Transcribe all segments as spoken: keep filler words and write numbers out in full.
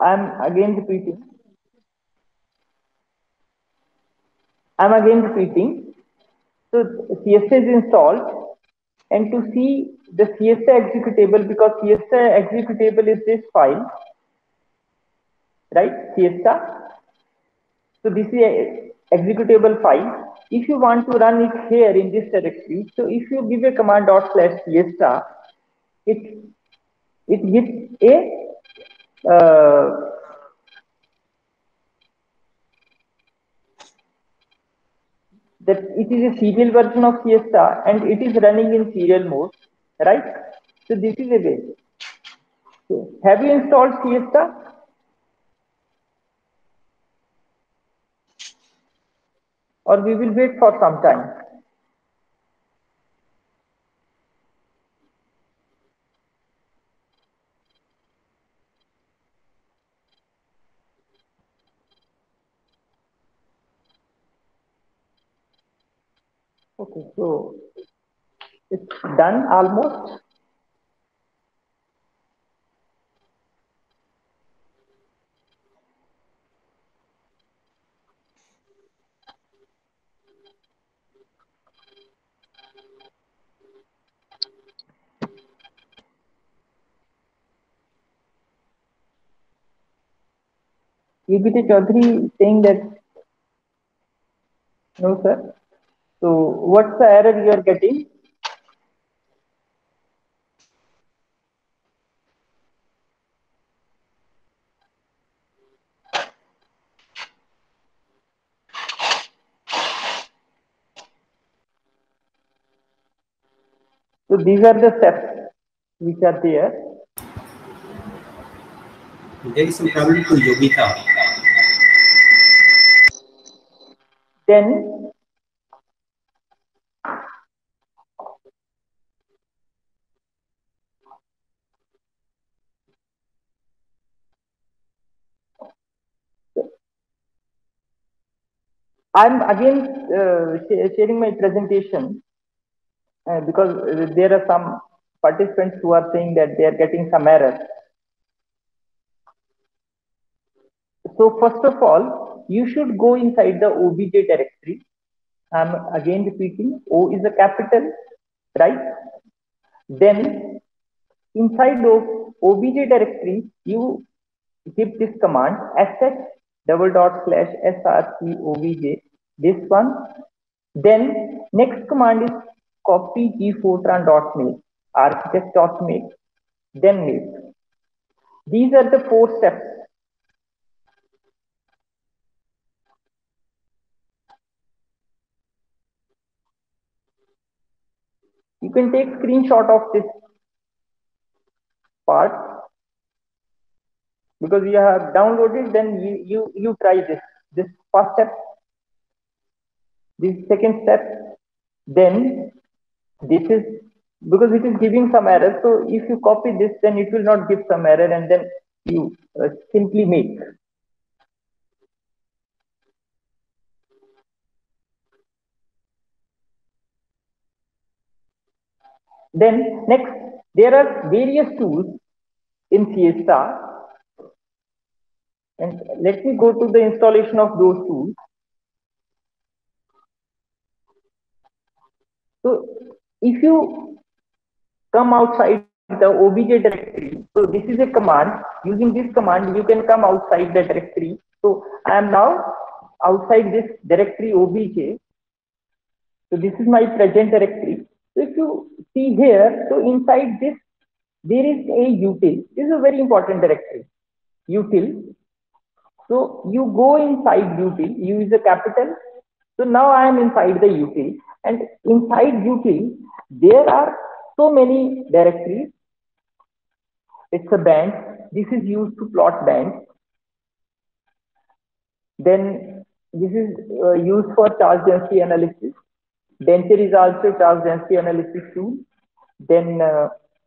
I'm again repeating. I'm again repeating. So Siesta is installed, and to see the Siesta executable, because Siesta executable is this file, right? Siesta. So this is a executable file. If you want to run it here in this directory, so if you give a command dot slash siesta, it it gives a uh, that it is a serial version of Siesta and it is running in serial mode, right? So this is a way. So have you installed Siesta, or we will wait for some time? Okay, so it's done almost. U P T Chaudhary saying that no, sir. So what's the error you are getting? So these are the steps which are there. There is some problem to Yogita. Then I'm again uh, sh sharing my presentation uh, because uh, there are some participants who are saying that they are getting some error. So first of all, you should go inside the O B J directory. I'm again repeating, O is a capital, right? Then inside of O B J directory, you give this command sh double dot slash srcobj, this one. Then next command is copy gfortran dot make, architect dot make, then make. These are the four steps. You can take screenshot of this part because you have downloaded. Then you you you try this this first step, this second step, then this is because it is giving some error. So if you copy this, then it will not give some error, and then you uh, simply make. Then next, there are various tools in Siesta, and let me go to the installation of those tools. So if you come outside the O B J directory, so this is a command. Using this command, you can come outside the directory. So I am now outside this directory O B J. So this is my present directory. So if you see here, so inside this, there is a util. This is a very important directory, util. So you go inside util, U is a capital. So now I am inside the util, and inside util, there are so many directories. It's a band. This is used to plot bands. Then this is uh, used for charge density analysis. Denture is also charge density analysis tool. Then uh,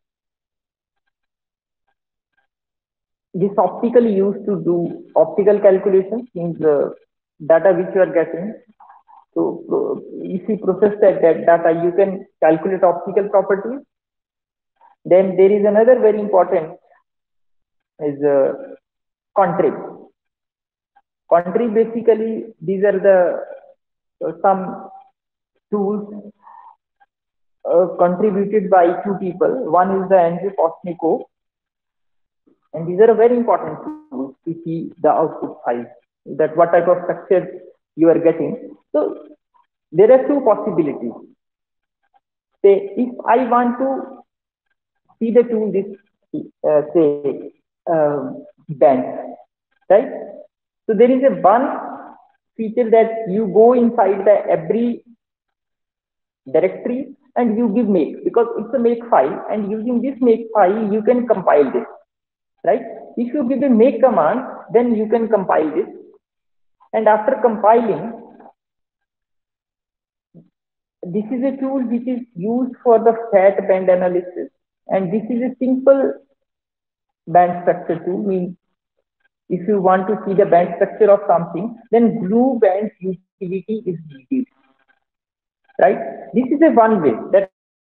this optically used to do optical calculations, means uh, data which you are getting. So uh, if you process that, that data, you can calculate optical properties. Then there is another very important is uh, contrib. Contrib basically, these are the uh, some tools uh, contributed by two people. One is the Andrei Postnikov, and these are very important tools to see the output file, that what type of structure you are getting. So there are two possibilities. Say, if I want to see the tool, this uh, say um, band, right? So there is a one feature that you go inside the every directory and you give make, because it's a make file, and using this make file you can compile this, right? If you give a make command, then you can compile this, and after compiling, this is a tool which is used for the fat band analysis, and this is a simple band structure tool. Means if you want to see the band structure of something, then glue band utility is needed, right? This is a one way that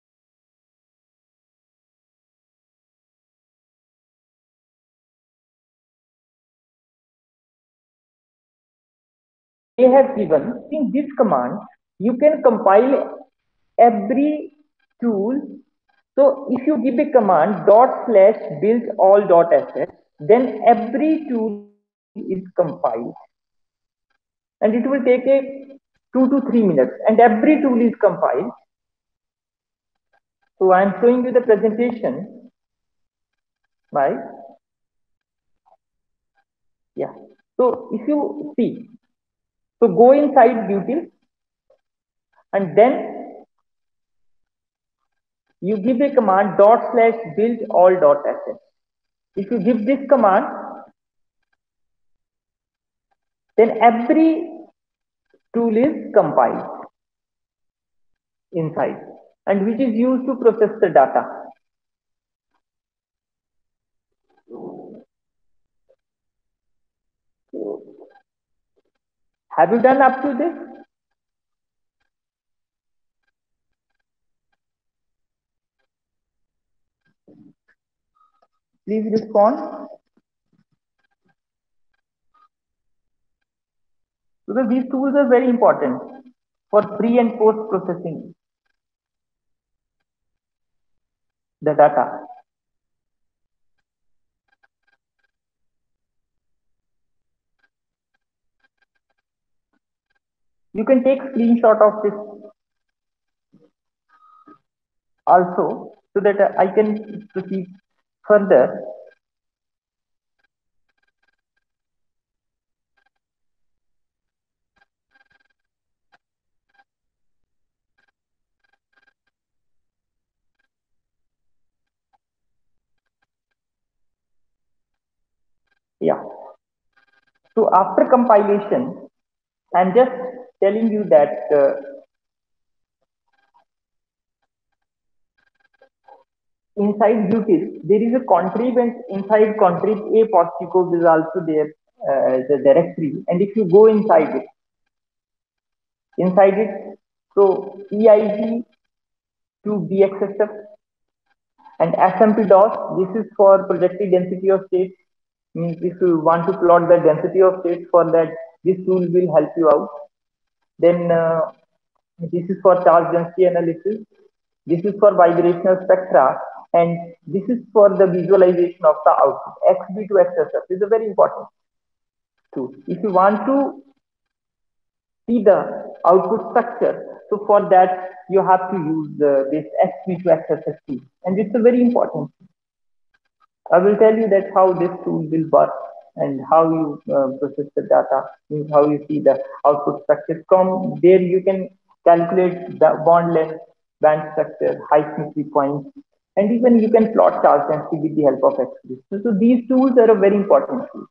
they have given. In this command, you can compile every tool. So if you give a command dot slash build all dot sh, then every tool is compiled, and it will take a two to three minutes, and every tool is compiled. So I am showing you the presentation. Right? Yeah. So if you see, so go inside util, and then you give a command dot slash build all dot sh. If you give this command, then every tool is compiled inside, and which is used to process the data. Have you done up to this? Please respond. Because these tools are very important for pre and post processing the data. You can take screenshot of this also, so that I can proceed further. Yeah. So after compilation, I'm just telling you that uh, inside util, there is a contrib, and inside contrib a Postnikov is also there uh, as a directory. And if you go inside it, inside it, so E I G to B X S F and S M P D O S, this is for projected density of states. Means if you want to plot the density of states, for that this tool will help you out. Then uh, this is for charge density analysis. This is for vibrational spectra, and this is for the visualization of the output. X B to X S F is a very important tool. If you want to see the output structure, so for that you have to use uh, this X B to X S F tool, and it's a very important tool. I will tell you that how this tool will work and how you uh, process the data, means how you see the output structure. From there you can calculate the bond length, band structure, high symmetry points, and even you can plot charge density with the help of X B. So, so these tools are a very important tool.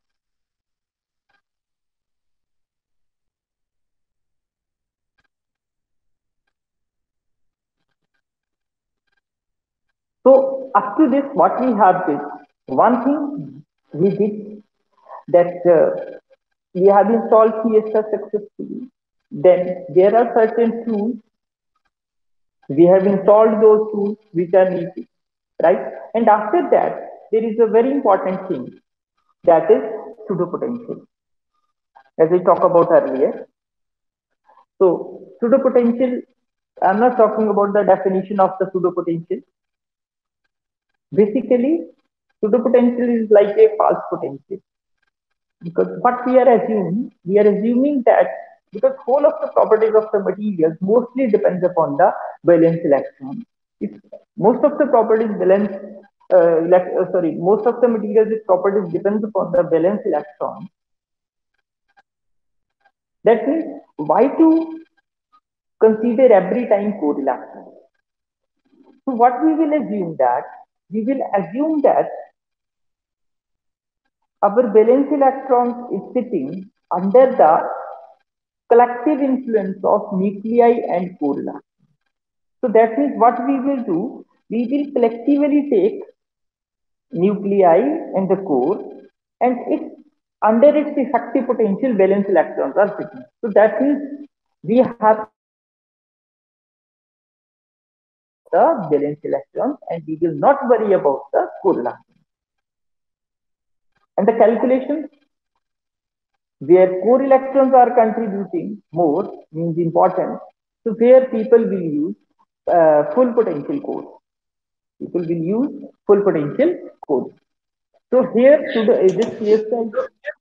So up to this, what we have did, one thing we did, that uh, we have installed Fiesta successfully. Then there are certain tools, we have installed those tools which are needed, right? And after that, there is a very important thing, that is pseudopotential, as I talked about earlier. So pseudopotential, I'm not talking about the definition of the pseudopotential. Basically, pseudopotential is like a false potential, because what we are assuming, we are assuming that because whole of the properties of the materials mostly depends upon the valence electron. If most of the properties valence, uh, elect, uh, sorry, most of the materials properties depends upon the valence electron. That means why to consider every time core electron? So what we will assume that we will assume that our valence electrons is sitting under the collective influence of nuclei and core electrons. So that means what we will do, we will collectively take nuclei and the core, and it under its effective potential valence electrons are sitting. So that means we have the valence electrons and we will not worry about the core electrons. And the calculations where core electrons are contributing more means important. So where people will use uh, full potential cores. People will use full potential cores. So here to the this fiesta is,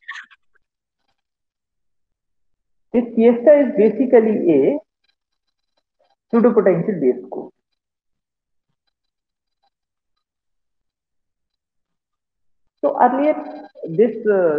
this fiesta is basically a pseudo potential based core. So earlier this uh,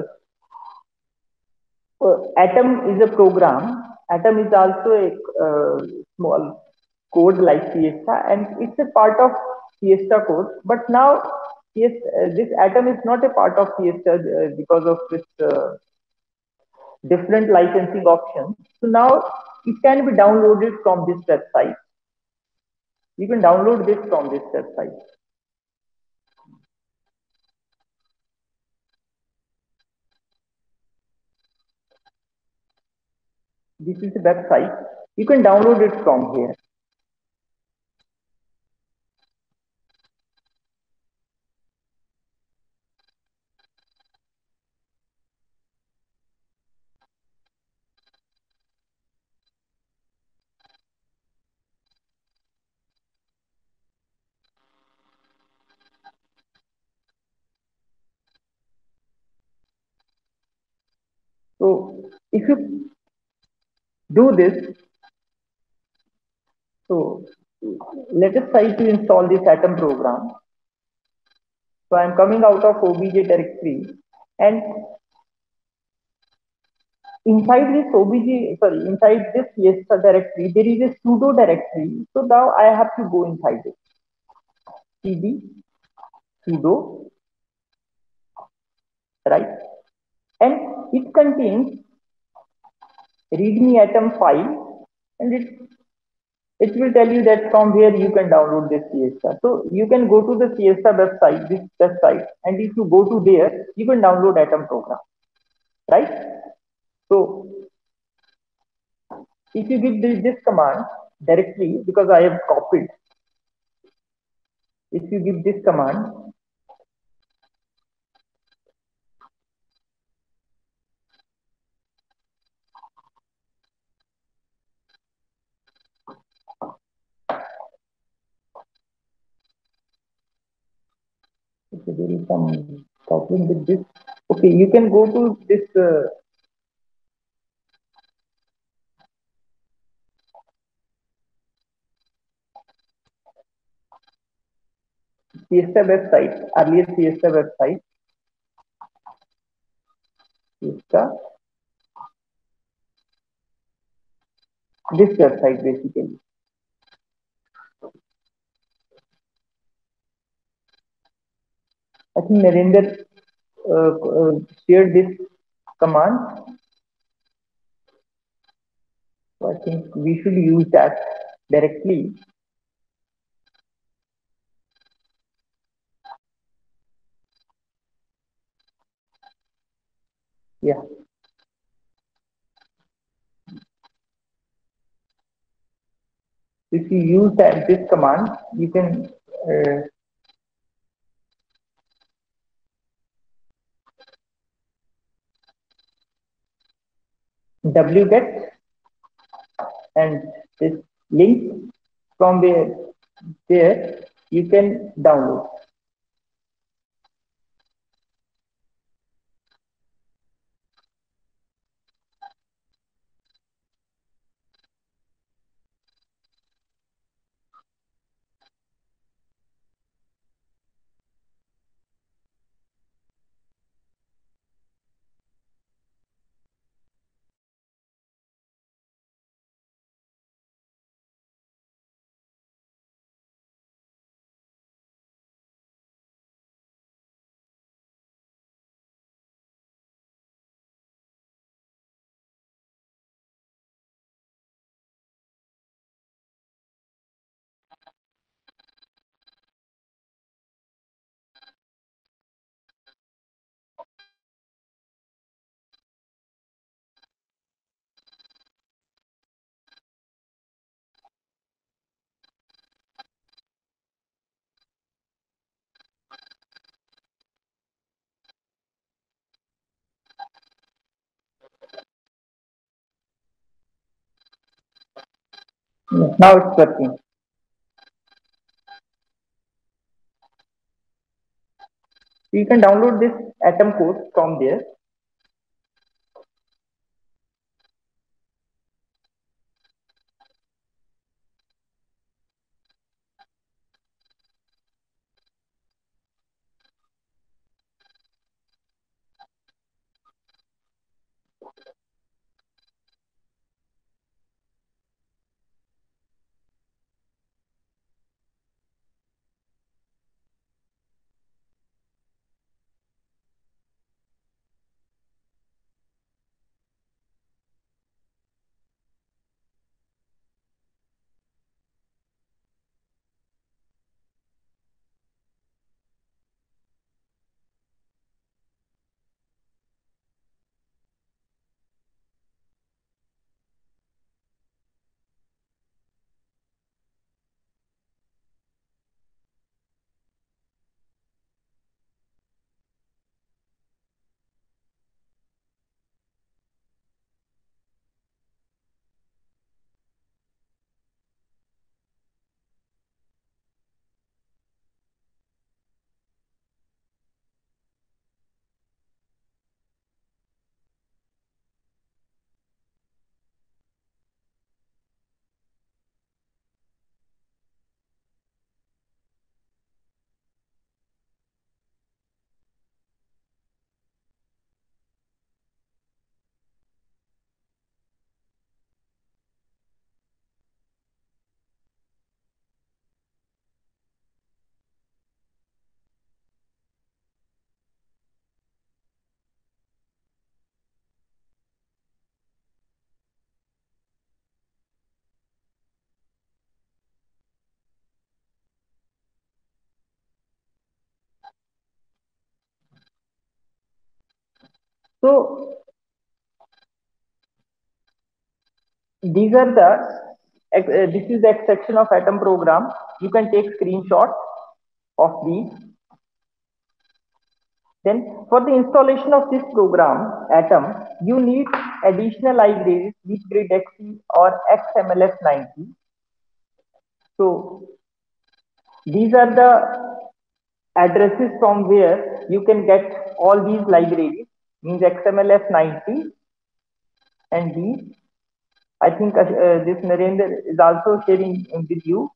uh, Atom is a program. Atom is also a uh, small code like Fiesta, and it's a part of Fiesta code. But now Fiesta, uh, this Atom is not a part of Fiesta uh, because of its uh, different licensing options. So now it can be downloaded from this website. You can download this from this website. This is the website. You can download it from here. So if you do this, so let us try to install this Atom program. So I'm coming out of O B J directory, and inside this O B J, sorry, inside this Fiesta directory, there is a sudo directory. So now I have to go inside it. cd sudo, right? And it contains readme atom file, and it it will tell you that from where you can download this Fiesta. So you can go to the Fiesta website, this website, and if you go to there, you can download Atom program, right? So if you give this, this command directly, because I have copied, if you give this command, okay, there is some problem with this. Okay, you can go to this uh, Fiesta website, earlier Fiesta website, Fiesta, this website basically. I think Narendra uh, uh, shared this command. So I think we should use that directly. Yeah. If you use that this command, you can uh, wget and this link from where there you can download. Now it's working. You can download this atom code from there. So these are the uh, this is the section of atom program. You can take screenshot of these. Then for the installation of this program atom, you need additional libraries libgridXE or X M L F ninety. So these are the addresses from where you can get all these libraries, means X M L F ninety and these. I think uh, this Narendra is also sharing with you.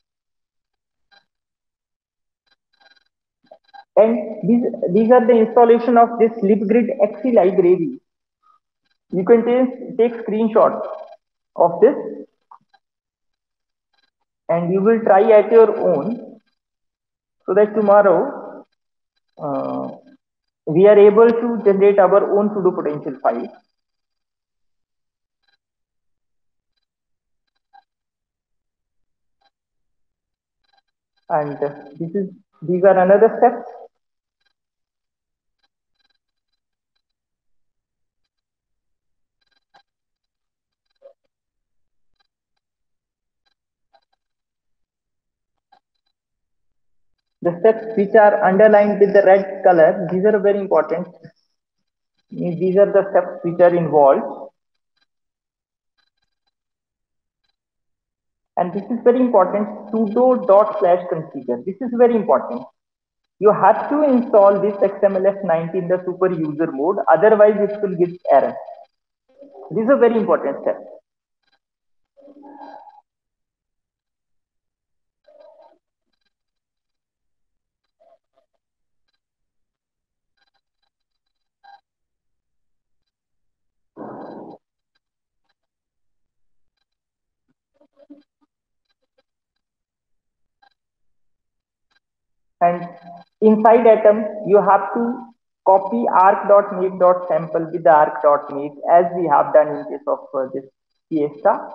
And these, these are the installation of this libgridXE library. You can take, take screenshot of this and you will try at your own so that tomorrow uh, we are able to generate our own pseudo potential file. And this is these are another steps. The steps which are underlined with the red color, these are very important. These are the steps which are involved. And this is very important, sudo dot slash configure. This is very important. You have to install this X M L S ninety in the super user mode, otherwise it will give error. This is a very important step. And inside Atom, you have to copy arc.make.sample with the arc.make as we have done in case of uh, this Fiesta.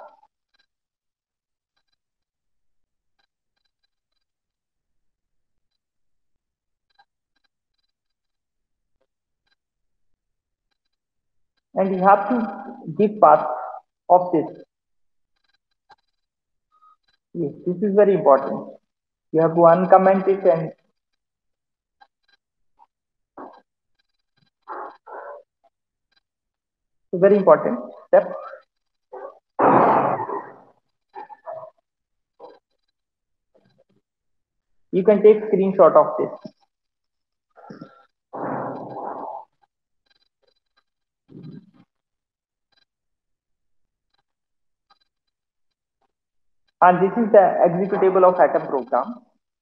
And you have to give path of this. Yes, this is very important. You have to uncomment it, and it's a very important step. You can take screenshot of this. And this is the executable of Atom program.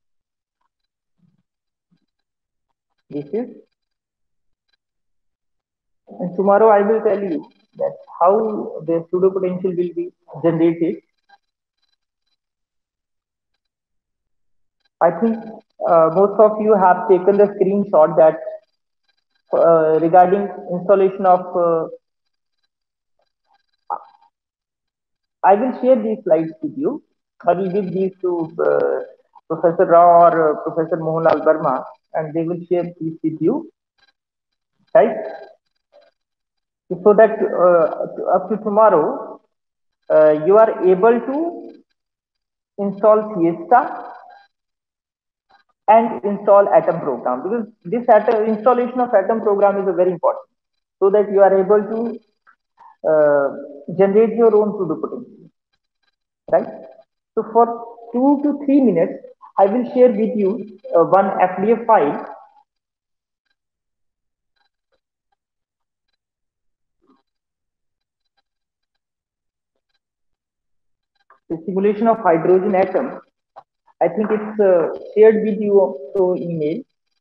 This is, and tomorrow I will tell you that how the pseudo potential will be generated. I think uh, most of you have taken the screenshot that uh, regarding installation of. Uh, I will share these slides with you. I will give these to uh, Professor Rao or uh, Professor Mohanlal Verma, and they will share these with you, right? So that uh, up to tomorrow, uh, you are able to install Fiesta and install Atom program, because this atom, installation of Atom program is a very important, so that you are able to uh, generate your own pseudo potential, right? So for two to three minutes, I will share with you uh, one F D A file. The simulation of hydrogen atom. I think it's uh, shared with you through email.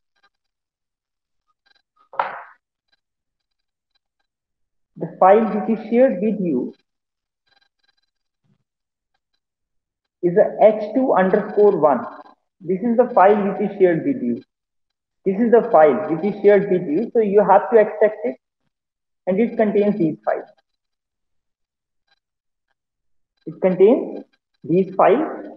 The file which is shared with you is a H two underscore one. This is the file which is shared with you. This is the file which is shared with you. So you have to extract it, and it contains these files. It contains these files.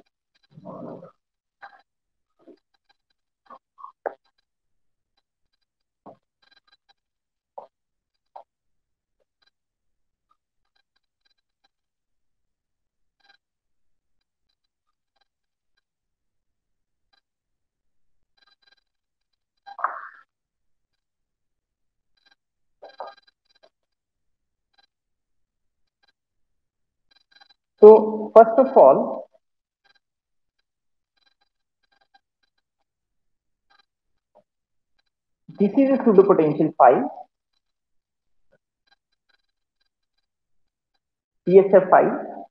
So first of all, this is a pseudo potential file, P S F file.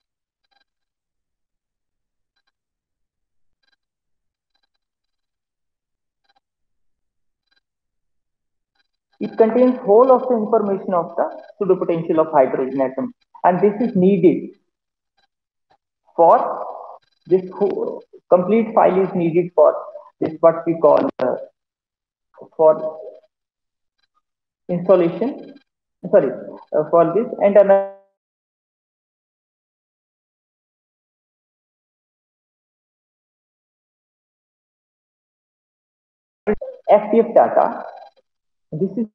It contains whole of the information of the pseudo potential of hydrogen atom, and this is needed for this whole, complete file is needed for this what we call uh, for installation. Sorry, uh, for this and another F T F data. This is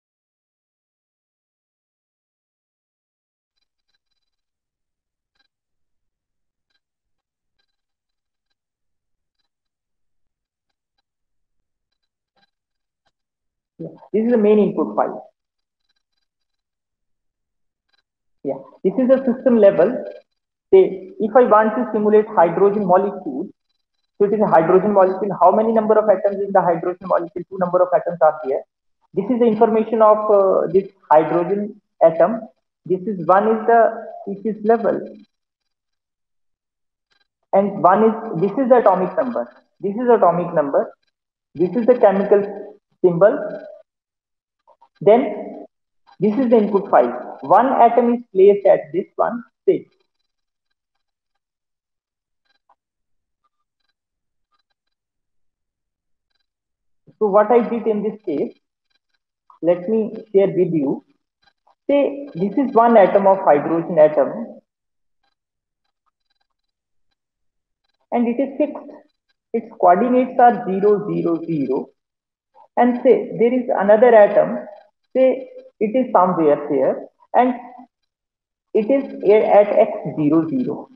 yeah, this is the main input file. Yeah, this is the system level. Say, if I want to simulate hydrogen molecule, so it is a hydrogen molecule. How many number of atoms in the hydrogen molecule? Two number of atoms are there. This is the information of uh, this hydrogen atom. This is one is the species level, and one is this is the atomic number. This is atomic number. This is the chemical symbol. Then this is the input file. One atom is placed at this one state. So what I did in this case, let me share with you. Say this is one atom of hydrogen atom, and it is fixed. Its coordinates are zero, zero, zero. And say there is another atom, say it is somewhere here, and it is at x zero, zero.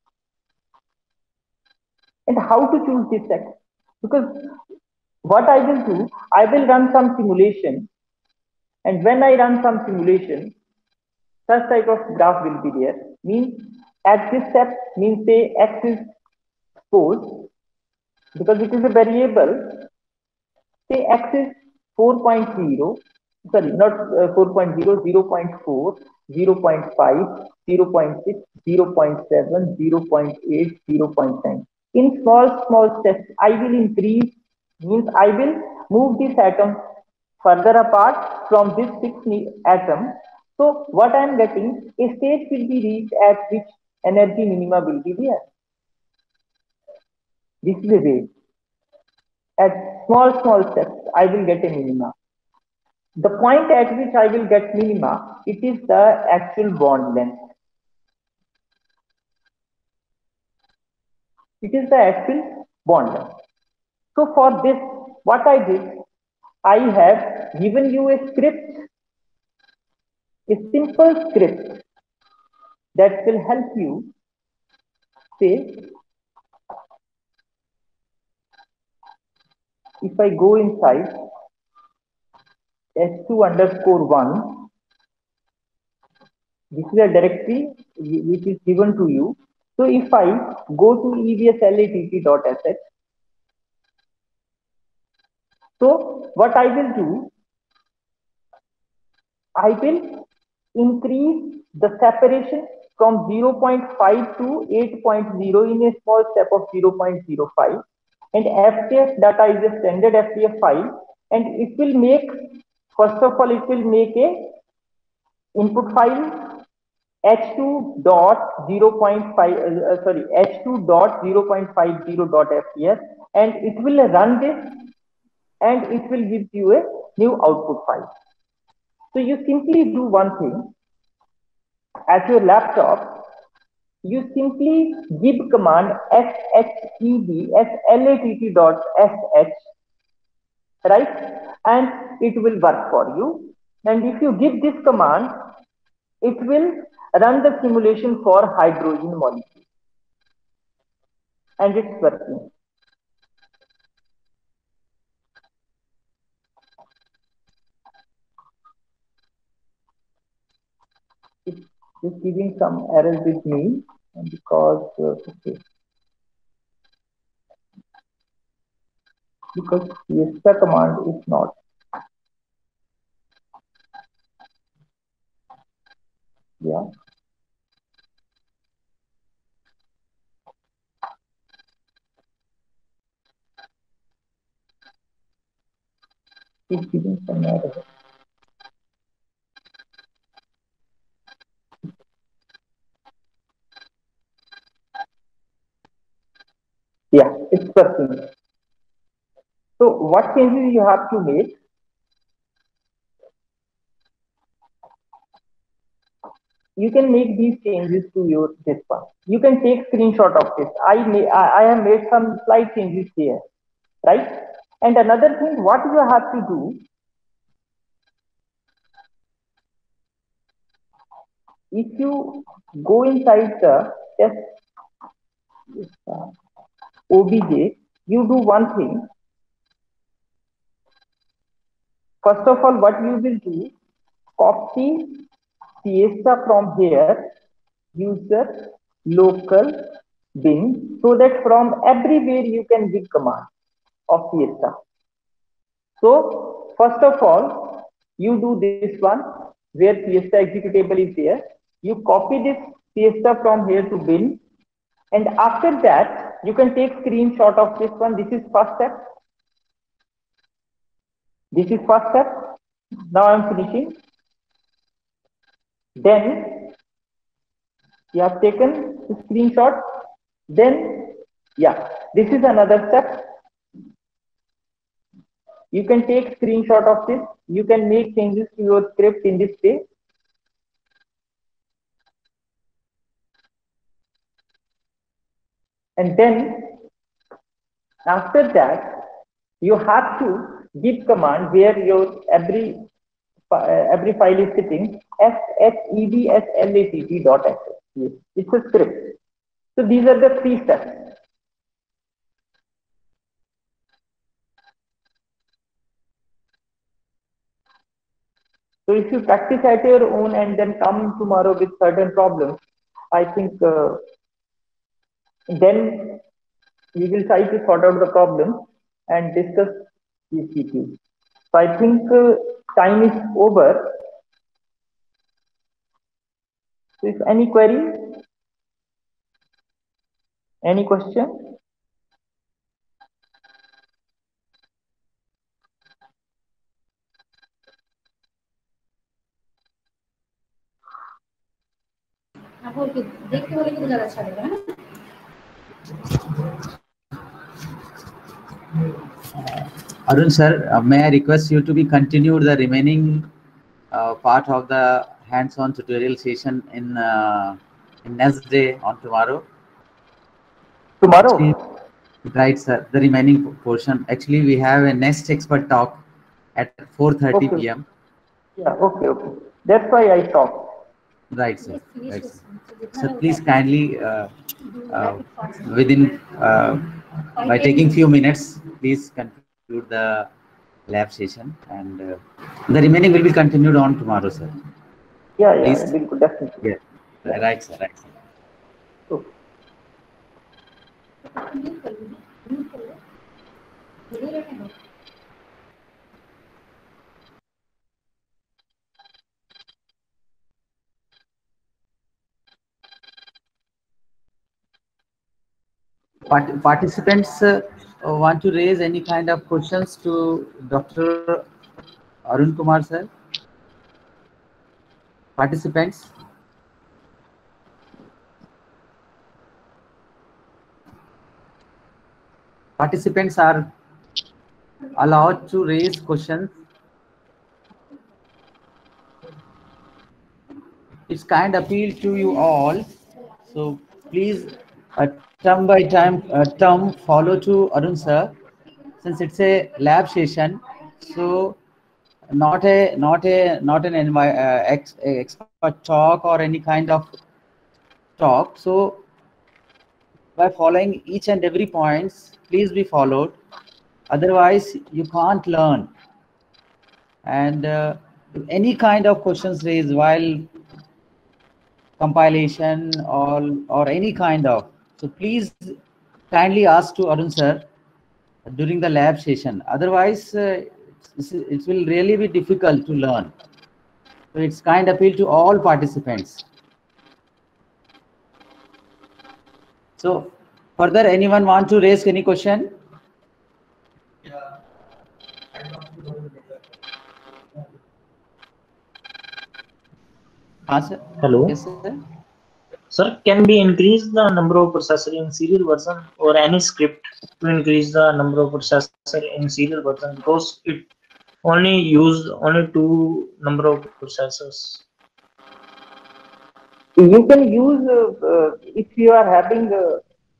And how to choose this x? Because what I will do, I will run some simulation, and when I run some simulation, such type of graph will be there. Means at this step, means say x is exposed, because it is a variable. Say x is four point zero, sorry, not uh, four point zero, zero point four, zero point five, zero point six, zero point seven, zero point eight, zero point nine. In small, small steps, I will increase, means I will move this atom further apart from this fixed atom. So what I am getting, a state will be reached at which energy minima will be there. This is the way. At small, small steps, I will get a minima. The point at which I will get minima, it is the actual bond length. It is the actual bond length. So for this, what I did, I have given you a script, a simple script that will help you. Say, if I go inside S two underscore one, this is a directory which is given to you. So if I go to evslatt.sh, so what I will do, I will increase the separation from zero point five to eight point zero in a small step of zero point zero five, and F T F data is a standard F T F file, and it will make, first of all, it will make a input file h two dot zero point five uh, sorry h two dot zero point five zero dot F T F, and it will run this, and it will give you a new output file. So you simply do one thing. At your laptop, you simply give command shebslatt.sh, right? And it will work for you. And if you give this command, it will run the simulation for hydrogen molecule. And it's working. It's just giving some errors with me because uh, okay. Because fiesta command is not. Yeah. It's giving some error. Yeah, it's working. So what changes you have to make? You can make these changes to your this one. You can take screenshot of this. I may I, I have made some slight changes here, right? And another thing, what you have to do, if you go inside the test uh, O B J, you do one thing. First of all, what you will do, copy fiesta from here, user local bin, so that from everywhere you can give command of Fiesta. So first of all, you do this one where Fiesta executable is there. You copy this Fiesta from here to bin, and after that you can take screenshot of this one. This is first step. This is first step. Now I am finishing. Then you have taken the screenshot. Then yeah, this is another step. You can take screenshot of this. You can make changes to your script in this way. And then after that, you have to give command where your every uh, every file is sitting shedslatt dot sh. It's a script. So these are the three steps. So if you practice at your own and then come tomorrow with certain problems, I think uh, then we will try to sort out the problem and discuss these issues. So I think uh, time is over. So if any query, any question? Arun sir, uh, may I request you to be continued the remaining uh, part of the hands-on tutorial session in, uh, in next day on tomorrow? Tomorrow? Actually, right, sir. The remaining portion. Actually, we have a next expert talk at four thirty Okay. p m Yeah, okay, okay. That's why I stopped. Right, sir. Right, sir. So please kindly, uh, uh, within, uh, by taking few minutes, please conclude the lab session, and uh, the remaining will be continued on tomorrow, sir. Yeah, yeah, Please. definitely. Yeah. Right, sir. Right, sir. Okay. Part participants uh, want to raise any kind of questions to Doctor Arun Kumar, sir? Participants? Participants are allowed to raise questions. It's kind appeal to you all. So please, uh, term by time, uh, term follow to Arun sir, since it's a lab session. So not a not a not an envi uh, ex, expert talk or any kind of talk. So by following each and every points, please be followed. Otherwise, you can't learn. And uh, any kind of questions raised while compilation or or any kind of, so please kindly ask to Arun sir during the lab session. Otherwise, uh, it will really be difficult to learn. So it's kind appeal to all participants. So further, anyone want to raise any question? Yes, sir. Hello. Yes, sir. Sir, can we increase the number of processor in serial version or any script to increase the number of processor in serial version, because it only use only two number of processors? You can use uh, uh, if you are having uh,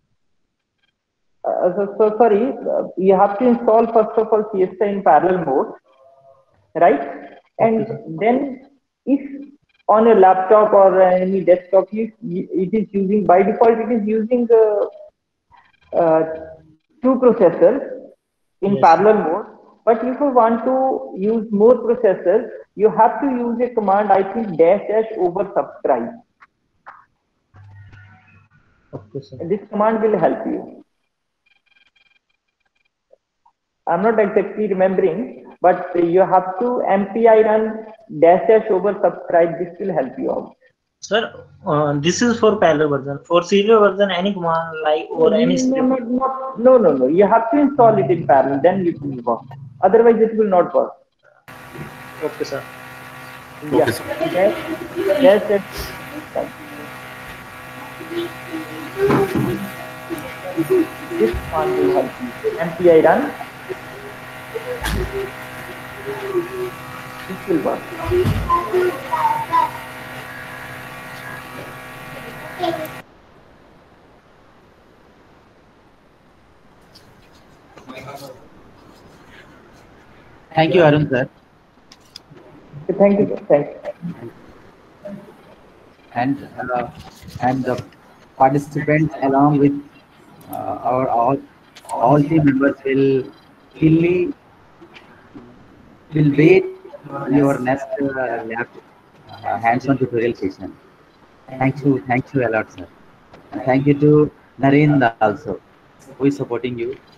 uh, so, so sorry, uh, you have to install first of all Fiesta in parallel mode, right? And Okay. then if on a laptop or any desktop, you, it is using by default it is using uh, uh, two processors in Yes. parallel mode. But if you want to use more processors, you have to use a command, I think dash dash over subscribe. Okay, sir. This command will help you. I'm not exactly remembering, but you have to mpi run dash dash over subscribe. This will help you out. Sir, uh, this is for parallel version. For serial version, any command like No, or any no, script. no, no, no, no, no. You have to install it in parallel, then it will work. Otherwise, it will not work. Okay, sir. Yeah. Okay, sir. Dash, dash, dash. This command will help you. mpi run. This will work. Thank you, Arun sir. Thank you. Thank you. And uh, and the participants along with uh, our all all team members will fully will wait your next uh, lab uh, hands-on tutorial session. Thank you, thank you a lot, sir. And thank you to Narendra also, who is supporting you.